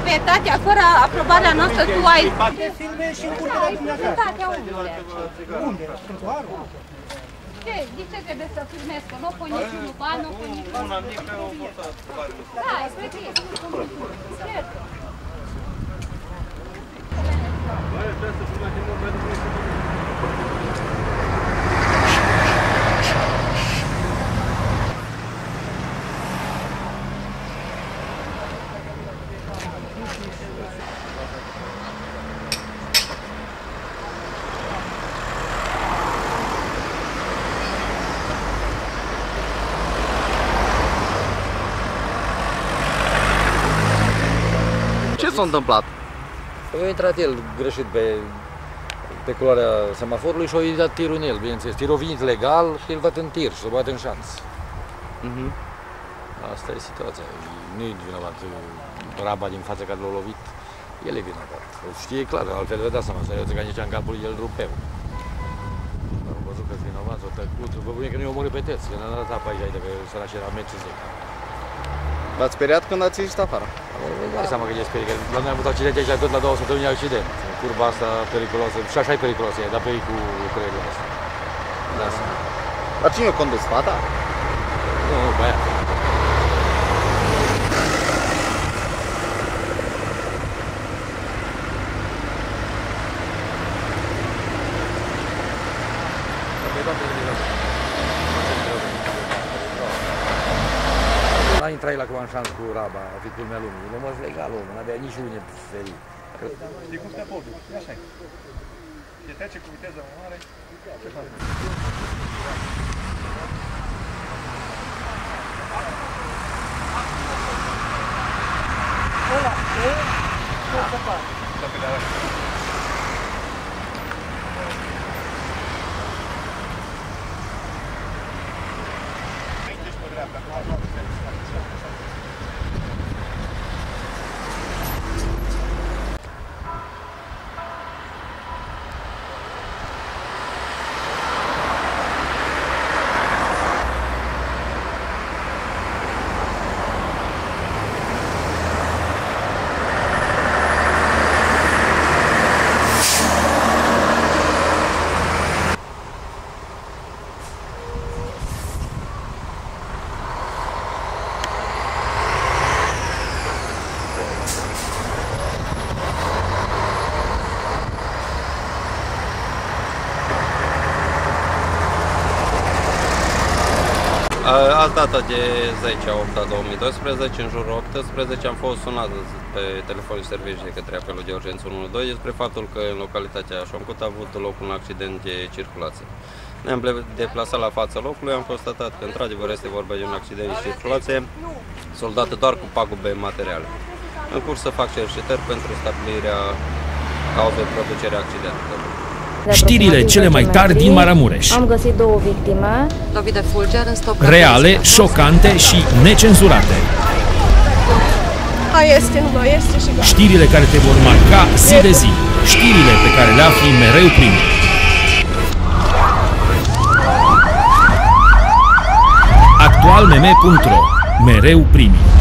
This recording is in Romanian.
proprietatea, fără aprobarea noastră, tu ai... Te filmezi și în curtea de proprietatea unde? Unde? Trotuarul? De ce trebuie să filmezi? Că nu pui niciunul bani, nu pui niciunul... Una mică, o portă. Da, cred că este. Certo. Ce s-a întâmplat? A intrat el greșit pe culoarea semaforului și a dat tirul în el, bineînțeles. Tirul a venit legal, el dat în tir și s-a bate în șanț. Asta e situația. Nu-i vinovat Raba din față care l-a lovit. El e vinovat. O știe clar, altfel vă dați seama, să i-o țăganicea în capul el rupeu. Am văzut că-s vinovat, s-a tăcut. Vă bune că nu i-a omorât pe teț, că n-a dat apa aici, de că săraș era metru 10. V-ați speriat când ați ieșit afară? Îmi dai seama că e speriat, că la noi am avut accidente aici tot la 2 săptămâni accident. Curba asta periculoasă, și așa e periculoasă, dar pe ei cu lucrurile astea. Da. Dar cine a condus, fata? Nu, băiat. N-a intrat la cu un șans cu Raba, a fi culmea lumii. El a mers legal, omul, n-avea nici unde feri. Știi cum stă podul? Așa e. Se trece cu viteză mai mare, ce face? Ăla, ce se face? Da, pe de-aia. Azi data de 10/8/2012, în jurul 18, am fost sunat pe telefonul serviciu de către apelul de urgență 112 despre faptul că în localitatea Șomcut a avut loc un accident de circulație. Ne-am deplasat la fața locului, am constatat că într-adevăr este vorba de un accident de circulație, soldată doar cu pagube materiale. În curs să fac cercetări pentru stabilirea cauzei producerii accidentului. Știrile cele mai tari din Maramureș. Am găsit 2 victime. Lovit de fulger în stop. Reale, șocante și necenzurate. Este și Știrile care te vor marca zi de zi. Știrile pe care le afli mereu primi. Actualmeme.ro. Mereu primi.